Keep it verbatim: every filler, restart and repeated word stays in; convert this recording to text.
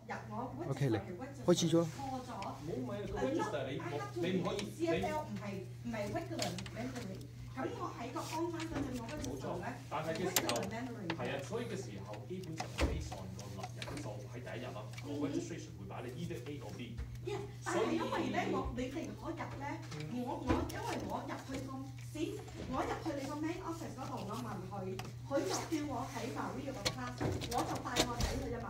入我 OK 嚟， register 開始咗。 錯咗。 冇唔係個 register 你你唔可以 C F L 唔係唔係 regular memory。咁我喺個 online 嗰陣我 register 咧， 但係嘅時候 memory 係啊，所以嘅時候基本上 based on 個人數喺第一日啦，個 registration 會擺你 either A or B。 Yeah， 但係因為咧，我你哋我入咧，我我因為我入去個先，我入去你個 main office 嗰度，我問佢，佢就叫我喺 Maria 個 class，我就帶